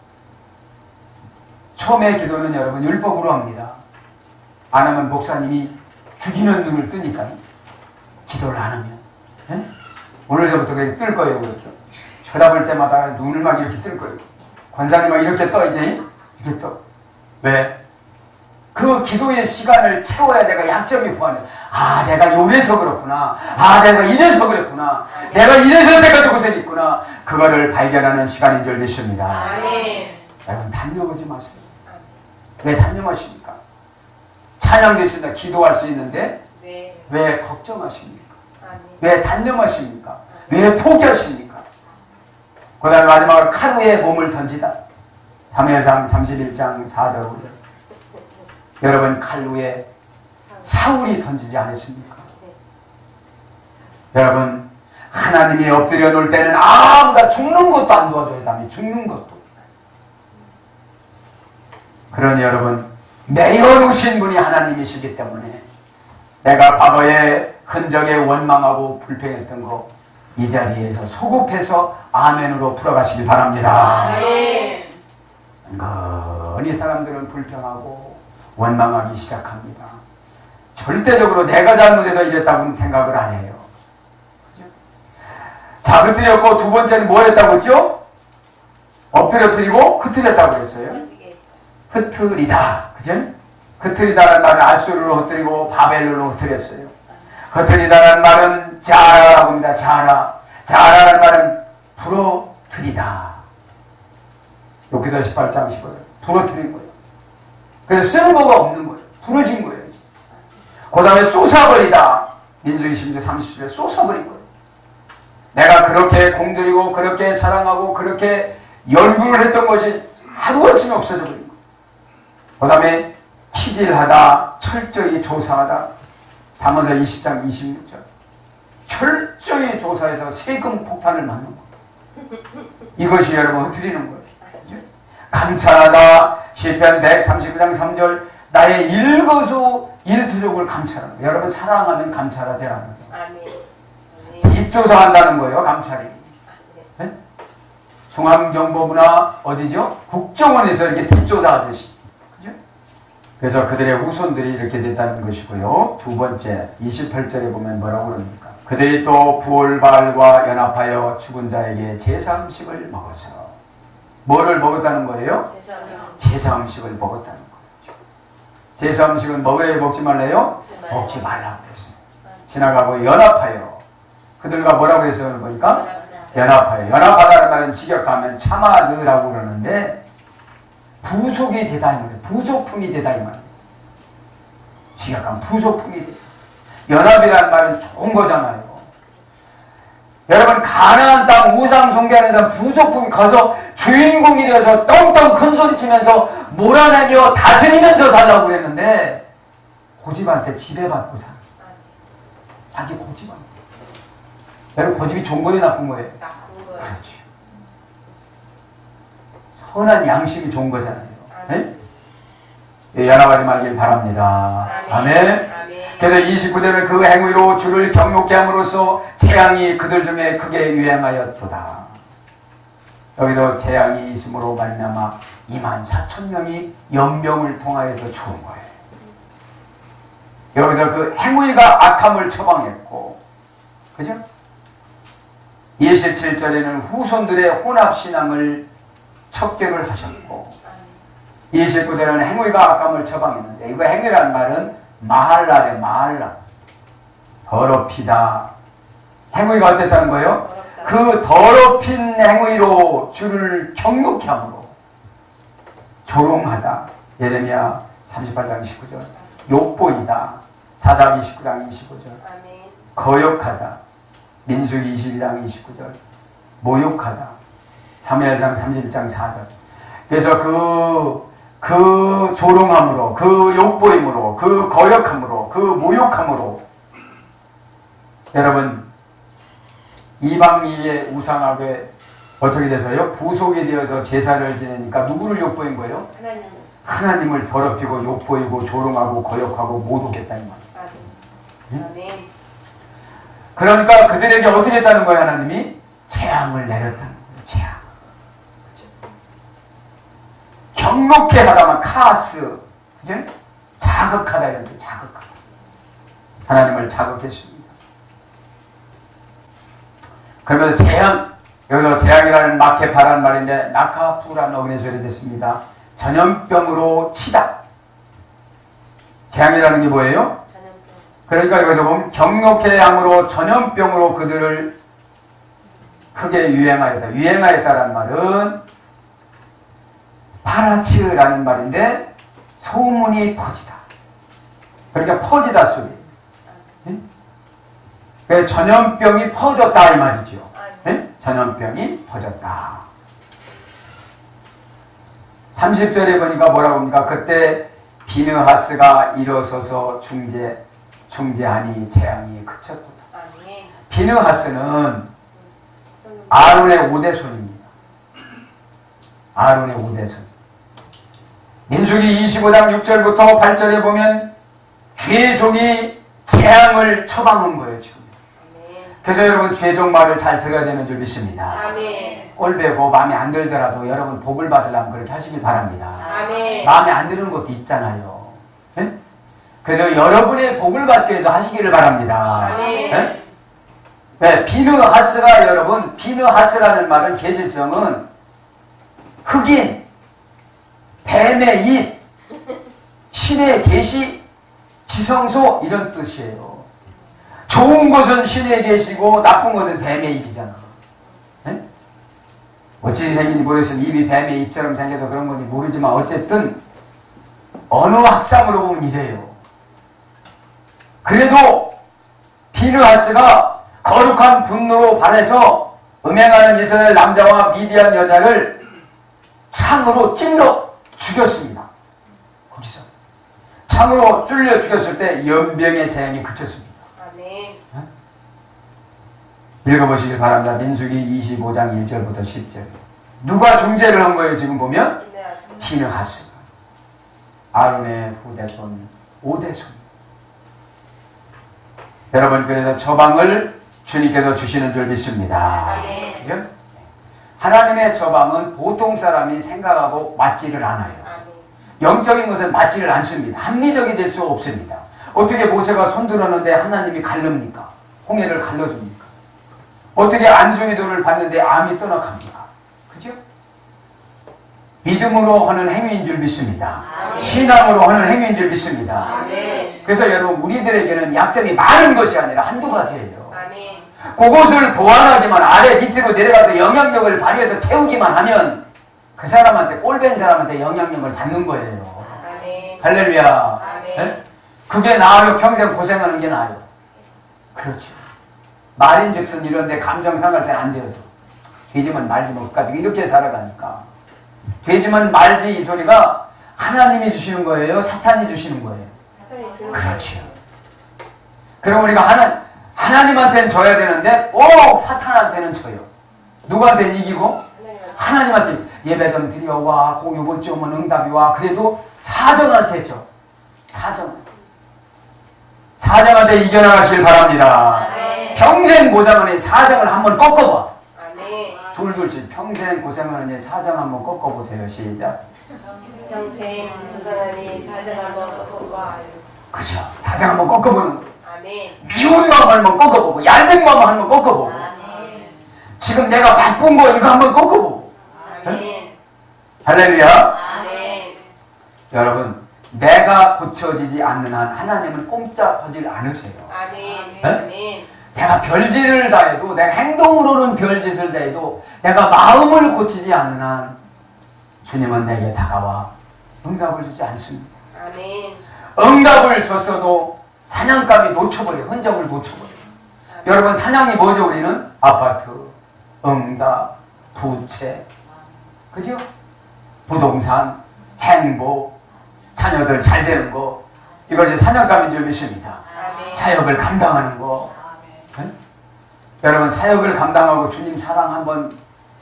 [SPEAKER 2] 처음에 기도는 여러분 율법으로 합니다. 안 하면 목사님이 죽이는 눈을 뜨니까 기도를 안 하면 네? 오늘서부터 그렇게 뜰 거예요. 그렇죠? 쳐다볼 때마다 눈을 막 이렇게 뜰 거예요. 권사님 막 이렇게 떠, 이제. 이렇게 떠. 왜? 그 기도의 시간을 채워야 내가 약점이 보완해. 아, 내가 요래서 그렇구나. 아, 내가 이래서 그랬구나. 내가 이래서 내가 저것을 있구나. 그거를 발견하는 시간인 줄 믿습니다.
[SPEAKER 3] 아멘.
[SPEAKER 2] 여러분, 단념하지 마세요. 왜 단념하십니까? 찬양도 있습니다. 기도할 수 있는데
[SPEAKER 3] 네.
[SPEAKER 2] 왜 걱정하십니까?
[SPEAKER 3] 아멘.
[SPEAKER 2] 왜 단념하십니까? 왜 포기하십니까? 그 다음에 마지막으로 칼후에 몸을 던지다. 사무엘상 삼십일 장 사 절 보세요. 여러분, 칼후에 사울이 던지지 않았습니까? 여러분, 하나님이 엎드려 놓을 때는 아무나 죽는 것도 안 도와줘야 답니 죽는 것도. 그러니 여러분, 내어놓으신 분이 하나님이시기 때문에 내가 과거에 흔적에 원망하고 불평했던 거 이 자리에서 소급해서 아멘으로 풀어가시기 바랍니다.
[SPEAKER 3] 아멘.
[SPEAKER 2] 은근히 사람들은 불평하고 원망하기 시작합니다. 절대적으로 내가 잘못해서 이랬다고는 생각을 안 해요. 그죠? 자, 흐트렸고 두 번째는 뭐 했다고 했죠? 엎드려뜨리고 흐트렸다고 그랬어요. 흐트리다. 그죠? 흐트리다라는 말은 아수르로 흐트리고 바벨론으로 흐트렸어요. 흐트리다라는 말은 자라라고 합니다. 자라. 자라라는 말은 부러뜨리다. 욕기도 십팔 장 십오 절. 부러뜨린 거예요. 그래서 쓸모가 없는 거예요. 부러진 거예요. 그 다음에 쏟아버리다. 민수기 십육 장 삼십 절 쏟아버린 거예요. 내가 그렇게 공들이고 그렇게 사랑하고 그렇게 연구를 했던 것이 하루아침에 없어져 버린 거예요. 그 다음에 치질하다, 철저히 조사하다. 잠언서 이십 장 이십육 절. 철저히 조사해서 세금 폭탄을 맞는 거예요. 이것이 여러분 흐트리는 거예요. 감찰하다. 시편 백삼십구 장 삼 절. 나의 일거수 일투족을 감찰하는 거예요. 여러분, 사랑하면 감찰하자라는 거예요.
[SPEAKER 3] 아멘.
[SPEAKER 2] 뒷조사한다는 거예요. 감찰이. 네? 중앙정보부나 어디죠? 국정원에서 이렇게 뒷조사하듯이. 그죠? 그래서 그들의 후손들이 이렇게 됐다는 것이고요. 두 번째, 이십팔 절에 보면 뭐라고 그럽니까? 그들이 또 부올바알과 연합하여 죽은 자에게 제사 음식을 먹어서. 뭐를 먹었다는 거예요? 제사 음식을 먹었다는 거죠. 제사 음식은 먹으래요? 먹지 말래요? 먹지 말라고 그랬어요. 지나가고 연합하여. 그들과 뭐라고 해서 보니까? 연합하여. 연합하다는 말은 직역하면 참아드라고 그러는데 부속이 되다 이 말이에요. 부속품이 되다 이 말이에요. 직역하면 부속품이 되다. 연합이라는 말은 좋은 거잖아요. 여러분, 가나안 땅 우상 숭배하는 사람 부속품이 가서 주인공이 되어서 떵떵 큰 소리 치면서 몰아내며 다스리면서 살라고 그랬는데 고집한테 지배받고 살아. 자기 고집한테. 여러분, 고집이 좋은 거예요? 나쁜 거예요?
[SPEAKER 3] 나쁜 거예요.
[SPEAKER 2] 그렇죠. 선한 양심이 좋은 거잖아요. 네? 예, 연합하지 말길 바랍니다. 아멘.
[SPEAKER 3] 아멘.
[SPEAKER 2] 그래서 이십구 절은 그 행위로 주를 경욕케 함으로써 재앙이 그들 중에 크게 유행하였도다. 여기도 재앙이 있음으로 말미암아 이만 사천 명이 연병을 통하여서 죽은 거예요. 여기서 그 행위가 악함을 처방했고, 그죠? 이십칠 절에는 후손들의 혼합신앙을 척결을 하셨고, 이십구 절에는 행위가 악함을 처방했는데, 이거 행위라는 말은 마할라래, 마할라. 더럽히다. 행위가 어땠다는 거예요?
[SPEAKER 3] 더럽다.
[SPEAKER 2] 그 더럽힌 행위로 주를 경욕케 함으로 조롱하다. 예레미야 삼십팔 장 십구 절. 욕보이다. 사사기 이십구 장 이십오 절.
[SPEAKER 3] 아멘.
[SPEAKER 2] 거역하다. 민수기 이십일 장 이십구 절. 모욕하다. 사무엘상 삼십일 장 사 절. 그래서 그 그 조롱함으로, 그 욕보임으로, 그 거역함으로, 그 모욕함으로 여러분, 이방인의 우상하게 어떻게 돼서요? 부속이 되어서 제사를 지내니까 누구를 욕보인 거예요?
[SPEAKER 3] 하나님.
[SPEAKER 2] 하나님을 더럽히고 욕보이고 조롱하고 거역하고 모독했다 이 말이에요.
[SPEAKER 3] 아멘. 아멘.
[SPEAKER 2] 그러니까 그들에게 어떻게 했다는 거예요? 하나님이 재앙을 내렸다는 거예요. 재앙. 경록케 하다만 카스, 그죠? 자극하다 이런 데 자극하다. 하나님을 자극했습니다. 그러면서 재앙, 여기서 재앙이라는 마케파라는 말인데 나카푸라는 어근의 소리 됐습니다. 전염병으로 치다. 재앙이라는 게 뭐예요?
[SPEAKER 3] 전염병.
[SPEAKER 2] 그러니까 여기서 보면 경록의 양으로 전염병으로 그들을 크게 유행하였다. 유행하였다라는 말은 파라치라는 말인데 소문이 퍼지다. 그러니까 퍼지다 소리. 응? 그 전염병이 퍼졌다 이 말이죠. 응? 전염병이 퍼졌다. 삼십 절에 보니까 뭐라고 합니까? 그때 비느하스가 일어서서 중재, 중재하니 재앙이 그쳤다.
[SPEAKER 3] 아멘.
[SPEAKER 2] 비느하스는 아론의 오대손입니다. 아론의 오대손. 민수기 이십오 장 육 절부터 팔 절에 보면 주의 종이 재앙을 처방한 거예요, 지금.
[SPEAKER 3] 아멘.
[SPEAKER 2] 그래서 여러분 주의 종 말을 잘 들어야 되는 줄 믿습니다.
[SPEAKER 3] 아멘.
[SPEAKER 2] 꼴배고 마음에 안 들더라도 여러분 복을 받으려면 그렇게 하시길 바랍니다.
[SPEAKER 3] 아멘.
[SPEAKER 2] 마음에 안 드는 것도 있잖아요. 예? 그래서 여러분의 복을 받기 위해서 하시기를 바랍니다.
[SPEAKER 3] 아멘.
[SPEAKER 2] 예? 네, 비느하스가 여러분, 비느하스라는 말은 계실성은 흑인, 뱀의 입, 신의 계시, 지성소 이런 뜻이에요. 좋은 것은 신의 계시고 나쁜 것은 뱀의 입이잖아. 네? 어찌 생긴지 모르겠으면 입이 뱀의 입처럼 생겨서 그런 건지 모르지만 어쨌든 언어 학상으로 보면 이래요. 그래도 비느하스가 거룩한 분노로 반해서 음행하는 이스라엘 남자와 미디안 여자를 창으로 찔러 죽였습니다. 거기서 창으로 찔러 죽였을 때 연병의 재앙이 그쳤습니다.
[SPEAKER 3] 아멘.
[SPEAKER 2] 읽어보시길 바랍니다. 민수기 이십오 장 일 절부터 십 절. 누가 중재를 한 거예요? 지금 보면 비느하스가 아론의 후대손 오대손. 여러분 그래서 처방을 주님께서 주시는 줄 믿습니다.
[SPEAKER 3] 아멘.
[SPEAKER 2] 그죠? 하나님의 처방은 보통 사람이 생각하고 맞지를 않아요.
[SPEAKER 3] 아멘.
[SPEAKER 2] 영적인 것은 맞지를 않습니다. 합리적이 될 수 없습니다. 어떻게 모세가 손들었는데 하나님이 갈릅니까? 홍해를 갈라줍니까? 어떻게 안수미도를 봤는데 암이 떠나갑니까? 그죠? 믿음으로 하는 행위인 줄 믿습니다.
[SPEAKER 3] 아멘.
[SPEAKER 2] 신앙으로 하는 행위인 줄 믿습니다.
[SPEAKER 3] 아멘.
[SPEAKER 2] 그래서 여러분 우리들에게는 약점이 많은 것이 아니라 한두 가지예요.
[SPEAKER 3] 아멘.
[SPEAKER 2] 그것을 보완하지만 아래 밑으로 내려가서 영향력을 발휘해서 채우기만 하면 그 사람한테 꼴된 사람한테 영향력을 받는 거예요.
[SPEAKER 3] 아멘.
[SPEAKER 2] 할렐루야.
[SPEAKER 3] 아멘.
[SPEAKER 2] 네? 그게 나아요? 평생 고생하는 게 나아요? 그렇죠. 말인즉슨 이런데 감정 상할 때는 안 되어져. 돼지면 말지 못가지고 이렇게 살아가니까. 돼지면 말지 이 소리가 하나님이 주시는 거예요? 사탄이 주시는 거예요?
[SPEAKER 3] 사탄이 주는
[SPEAKER 2] 그렇죠. 그럼 우리가 하나, 하나님한테는 져야 되는데 꼭 사탄한테는 져요. 누구한테는 이기고? 하나님한테 예배 좀 드려와. 고 요번 주 오면 응답이 와. 그래도 사정한테 져. 사정한테. 사정한테 이겨나가시길 바랍니다.
[SPEAKER 3] 아멘.
[SPEAKER 2] 평생 고생하는 사정을 한번 꺾어봐.
[SPEAKER 3] 아멘.
[SPEAKER 2] 둘둘씩 평생 고생하는 사정 한번 꺾어보세요. 시작.
[SPEAKER 3] 평생 부산하니 사정 한번 꺾어봐.
[SPEAKER 2] 그죠. 사정 한번 꺾어보는 거.
[SPEAKER 3] 아멘.
[SPEAKER 2] 미운 마음 한번 꺾어보고 얄된 마음 한번 꺾어보고
[SPEAKER 3] 아멘.
[SPEAKER 2] 지금 내가 바쁜 거 이거 한번 꺾어보고.
[SPEAKER 3] 아멘.
[SPEAKER 2] 할렐루야.
[SPEAKER 3] 아멘.
[SPEAKER 2] 여러분 내가 고쳐지지 않는 한 하나님은 꼼짝하지 않으세요.
[SPEAKER 3] 아멘.
[SPEAKER 2] 네?
[SPEAKER 3] 아멘.
[SPEAKER 2] 내가 별짓을 다해도 내가 행동으로는 별짓을 다해도 내가 마음을 고치지 않는 한 주님은 내게 다가와 응답을 주지 않습니다.
[SPEAKER 3] 아멘.
[SPEAKER 2] 응답을 줬어도 사냥감이 놓쳐버려요. 흔적을 놓쳐버려요. 여러분 사냥이 뭐죠? 우리는 아파트, 응답, 부채, 그죠? 부동산, 행복, 자녀들 잘 되는 거 이것이 사냥감인 줄 믿습니다.
[SPEAKER 3] 아멘.
[SPEAKER 2] 사역을 감당하는 거. 네? 여러분 사역을 감당하고 주님 사랑 한번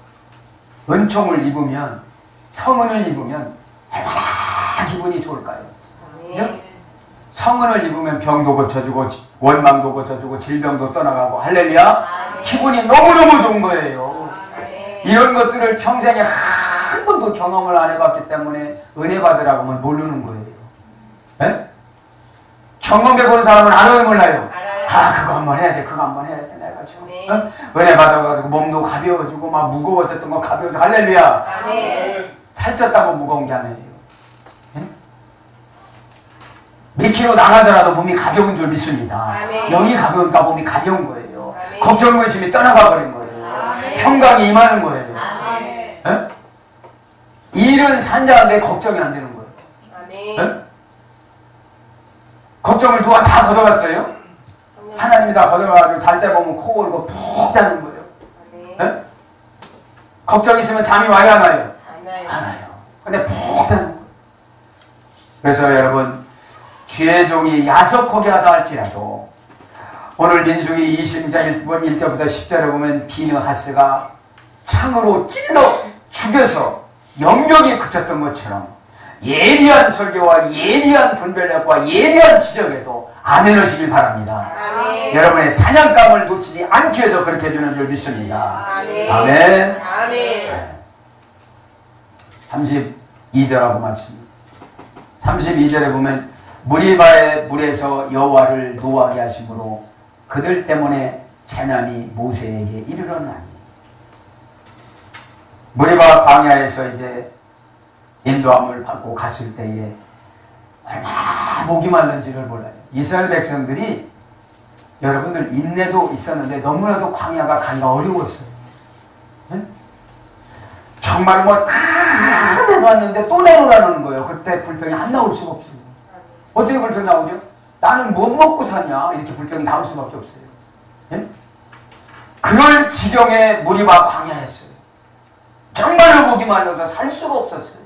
[SPEAKER 2] 은총을 입으면 성은을 입으면 얼마나 기분이 좋을까요? 그죠? 성은을 입으면 병도 고쳐주고 원망도 고쳐주고 질병도 떠나가고 할렐루야.
[SPEAKER 3] 아멘.
[SPEAKER 2] 기분이 너무너무 좋은 거예요.
[SPEAKER 3] 아멘.
[SPEAKER 2] 이런 것들을 평생에 한 번도 경험을 안 해봤기 때문에 은혜 받으라고 하면 모르는 거예요. 네? 경험해본 사람은 알아요 몰라요?
[SPEAKER 3] 알아요.
[SPEAKER 2] 아 그거 한번 해야 돼 그거 한번 해야 돼 내가 지금
[SPEAKER 3] 아멘.
[SPEAKER 2] 어? 은혜 받아가지고 몸도 가벼워지고 막 무거워졌던 거 가벼워지고 할렐루야.
[SPEAKER 3] 아멘.
[SPEAKER 2] 살쪘다고 무거운 게 아니에요. 예? 몇 킬로 나가더라도 몸이 가벼운 줄 믿습니다.
[SPEAKER 3] 아멘.
[SPEAKER 2] 영이 가벼우니까 몸이 가벼운 거예요.
[SPEAKER 3] 아멘.
[SPEAKER 2] 걱정 의심이 떠나가 버린 거예요.
[SPEAKER 3] 아멘.
[SPEAKER 2] 평강이 임하는 거예요.
[SPEAKER 3] 아멘.
[SPEAKER 2] 예? 일은 산자인데 걱정이 안 되는 거예요.
[SPEAKER 3] 아멘.
[SPEAKER 2] 예? 걱정을 누가 다 걷어갔어요? 하나님이 다 걷어가지고 잘 때 보면 코 골고 푹 자는 거예요.
[SPEAKER 3] 아멘.
[SPEAKER 2] 예? 걱정 있으면 잠이 와요 안 와요?
[SPEAKER 3] 아멘.
[SPEAKER 2] 안 와요. 근데 푹 자는 거예요. 그래서 여러분 주의 종이 야속하게 하다 할지라도 오늘 민수기 이십 장 일 절부터 십 절에 보면 비느하스가 창으로 찔러 죽여서 영역이 그쳤던 것처럼 예리한 설교와 예리한 분별력과 예리한 지적에도 아멘하시길 바랍니다.
[SPEAKER 3] 아멘.
[SPEAKER 2] 여러분의 사냥감을 놓치지 않기 위해서 그렇게 해주는 줄 믿습니다.
[SPEAKER 3] 아멘.
[SPEAKER 2] 아멘.
[SPEAKER 3] 아멘.
[SPEAKER 2] 삼십이 절하고 마칩니다. 삼십이 절에 보면 무리바의 물에서 여호와를 노하게 하심으로 그들 때문에 재난이 모세에게 이르렀나니. 무리바 광야에서 이제 인도함을 받고 갔을 때에 얼마나 목이 마른지를 몰라요. 이스라엘 백성들이 여러분들 인내도 있었는데 너무나도 광야가 가기가 어려웠어요. 네? 정말 뭐다 내놨는데 또 내놓으라는 거예요. 그때 불평이 안 나올 수가 없어요. 어떻게 불평이 나오죠? 나는 못 먹고 사냐? 이렇게 불평이 나올 수밖에 없어요. 네? 그럴 지경에 무리바 광야였어요. 정말로 목이 말라서 살 수가 없었어요.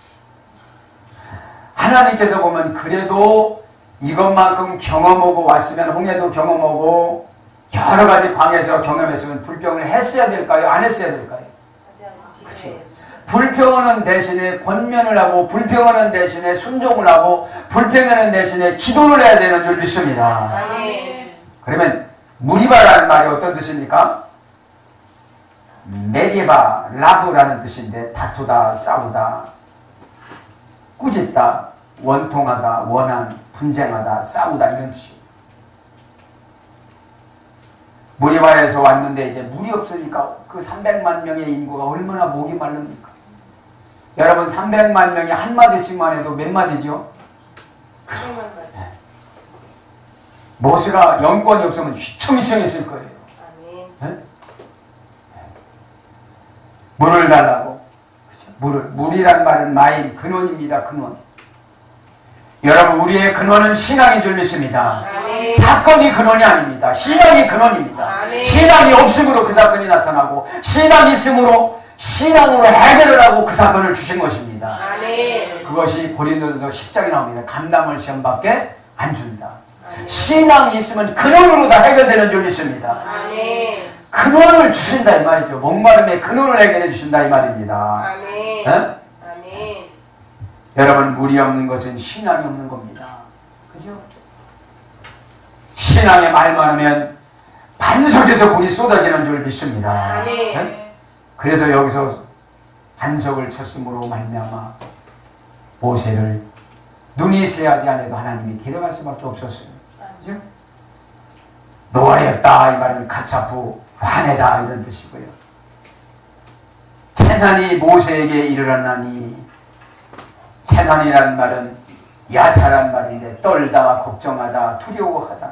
[SPEAKER 2] 하나님께서 보면 그래도 이것만큼 경험하고 왔으면 홍해도 경험하고 여러 가지 광야에서 경험했으면 불평을 했어야 될까요? 안 했어야 될까요? 그렇죠. 불평하는 대신에 권면을 하고 불평하는 대신에 순종을 하고 불평하는 대신에 기도를 해야 되는 줄 믿습니다.
[SPEAKER 3] 아멘.
[SPEAKER 2] 그러면 무리바라는 말이 어떤 뜻입니까? 메리바, 라브라는 뜻인데 다투다, 싸우다, 꾸짖다, 원통하다, 원한, 분쟁하다, 싸우다 이런 뜻이에요. 무리바에서 왔는데 이제 물이 없으니까 그 삼백만 명의 인구가 얼마나 목이 마릅니까? 여러분 삼백만 명이 한마디씩만 해도 몇 마디죠? 네. 모세가 영권이 없으면 휘청휘청했을 거예요.
[SPEAKER 3] 아멘.
[SPEAKER 2] 네? 물을 달라고. 그쵸? 물을. 물이란 말은 마인, 근원입니다. 근원. 여러분 우리의 근원은 신앙인 줄 믿습니다.
[SPEAKER 3] 아멘.
[SPEAKER 2] 사건이 근원이 아닙니다. 신앙이 근원입니다.
[SPEAKER 3] 아멘.
[SPEAKER 2] 신앙이 없음으로 그 사건이 나타나고 신앙이 있음으로 신앙으로 해결을 하고 그 사건을 주신 것입니다.
[SPEAKER 3] 아멘.
[SPEAKER 2] 그것이 고린도전서 십 장에 나옵니다. 감당할 시험밖에 안 준다.
[SPEAKER 3] 아멘.
[SPEAKER 2] 신앙이 있으면 근원으로 다 해결되는 줄 믿습니다.
[SPEAKER 3] 아멘.
[SPEAKER 2] 근원을 주신다 이 말이죠. 목마름의 근원을 해결해 주신다 이 말입니다.
[SPEAKER 3] 아멘.
[SPEAKER 2] 에?
[SPEAKER 3] 아멘.
[SPEAKER 2] 여러분 물이 없는 것은 신앙이 없는 겁니다. 그죠? 신앙의 말만 하면 반석에서 물이 쏟아지는 줄 믿습니다.
[SPEAKER 3] 아멘.
[SPEAKER 2] 에? 그래서 여기서 반석을 쳤음으로 말미암아 모세를 눈이 쇠하지 않아도 하나님이 데려갈 수밖에 없었어요. 그죠? 노하였다 이 말은 가차부 화내다 이런 뜻이고요. 재난이 모세에게 이르렀나니 재난이라는 말은 야차란 말인데 떨다 걱정하다 두려워하다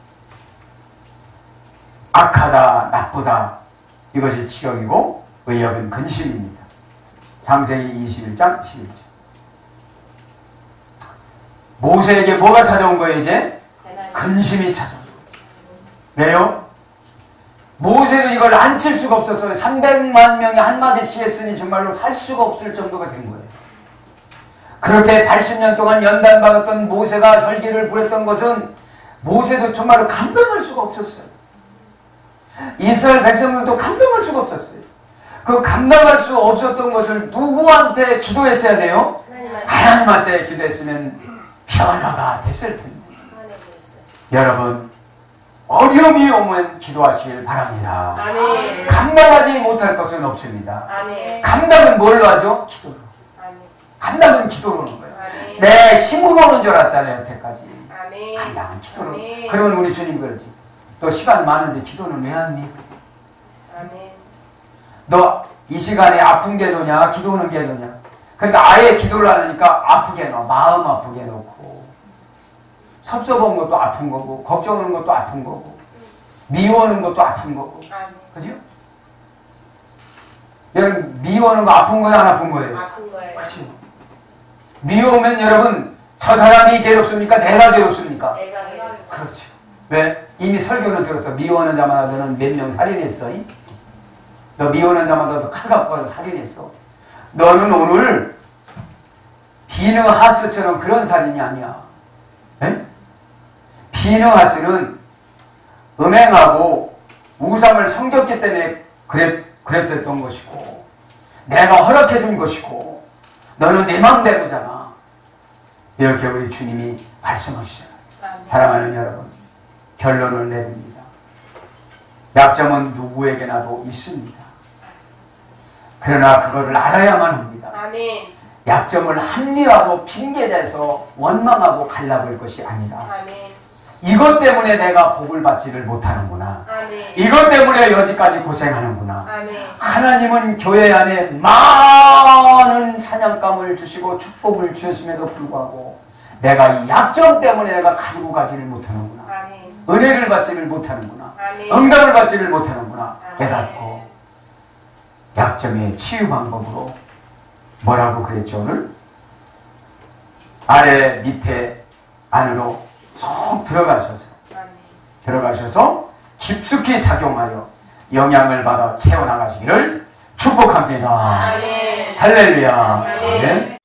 [SPEAKER 2] 악하다 나쁘다 이것이 지역이고 의역은 근심입니다. 창세기 이십일 장 십일 절. 모세에게 뭐가 찾아온 거예요 이제? 근심이 찾아온 거예요. 왜요? 모세도 이걸 안 칠 수가 없었어요. 삼백만 명이 한마디씩 했으니 정말로 살 수가 없을 정도가 된 거예요. 그렇게 팔십 년 동안 연단받았던 모세가 절기를 부렸던 것은 모세도 정말로 감당할 수가 없었어요. 이스라엘 백성들도 감당할 수가 없었어요. 그 감당할 수 없었던 것을 누구한테 기도했어야 돼요? 하나님한테 기도했으면 변화가 됐을 텐데. 여러분 어려움이 오면 기도하시길 바랍니다.
[SPEAKER 3] 아멘.
[SPEAKER 2] 감당하지 못할 것은 없습니다.
[SPEAKER 3] 아멘.
[SPEAKER 2] 감당은 뭘로 하죠? 기도로.
[SPEAKER 3] 아멘.
[SPEAKER 2] 감당은 기도로 오는 거예요.
[SPEAKER 3] 아멘.
[SPEAKER 2] 내 힘으로 오는 줄 알았잖아요, 여태까지.
[SPEAKER 3] 아멘.
[SPEAKER 2] 감당은 기도로.
[SPEAKER 3] 아멘.
[SPEAKER 2] 그러면 우리 주님 그러지. 너 시간 많은데 기도는 왜 안 해?
[SPEAKER 3] 아멘.
[SPEAKER 2] 너 이 시간에 아픈 게 너냐? 기도는 게 너냐? 그러니까 아예 기도를 안 하니까 아프게 놓아. 마음 아프게 놓고. 섭섭한 것도 아픈 거고, 걱정하는 것도 아픈 거고, 미워하는 것도 아픈 거고.
[SPEAKER 3] 아멘.
[SPEAKER 2] 그죠? 여러분, 미워하는 거 아픈 거예요? 안 아픈 거예요?
[SPEAKER 3] 아픈 거예요.
[SPEAKER 2] 그렇죠. 미워하면 여러분, 저 사람이 괴롭습니까? 내가 괴롭습니까?
[SPEAKER 3] 내가 내가
[SPEAKER 2] 그렇죠. 왜? 이미 설교는 들었어. 미워하는 자마다 너는 몇 명 살인했어. 이? 너 미워하는 자마다 너 칼 갖고 와서 살인했어. 너는 오늘 비느하스처럼 그런 살인이 아니야. 에? 비느하스는 음행하고 우상을 섬겼기 때문에 그랬, 그랬던 것이고 내가 허락해 준 것이고 너는 내 마음대로잖아. 이렇게 우리 주님이 말씀하시잖아요.
[SPEAKER 3] 아멘.
[SPEAKER 2] 사랑하는 여러분, 결론을 내립니다. 약점은 누구에게나도 있습니다. 그러나 그거를 알아야만 합니다.
[SPEAKER 3] 아멘.
[SPEAKER 2] 약점을 합리화하고 핑계대서 원망하고 갈라볼 것이 아니라
[SPEAKER 3] 아멘.
[SPEAKER 2] 이것 때문에 내가 복을 받지를 못하는구나.
[SPEAKER 3] 아멘.
[SPEAKER 2] 이것 때문에 여지까지 고생하는구나.
[SPEAKER 3] 아멘.
[SPEAKER 2] 하나님은 교회 안에 많은 사냥감을 주시고 축복을 주셨음에도 불구하고 내가 이 약점 때문에 내가 가지고 가지를 못하는구나.
[SPEAKER 3] 아멘.
[SPEAKER 2] 은혜를 받지를 못하는구나.
[SPEAKER 3] 아멘.
[SPEAKER 2] 응답을 받지를 못하는구나.
[SPEAKER 3] 아멘.
[SPEAKER 2] 깨닫고 약점의 치유 방법으로 뭐라고 그랬죠 오늘? 아래 밑에 안으로 쏙 들어가셔서
[SPEAKER 3] 아멘.
[SPEAKER 2] 들어가셔서 깊숙이 작용하여 영향을 받아 채워나가시기를 축복합니다.
[SPEAKER 3] 아멘.
[SPEAKER 2] 할렐루야.
[SPEAKER 3] 아멘.
[SPEAKER 2] 아멘.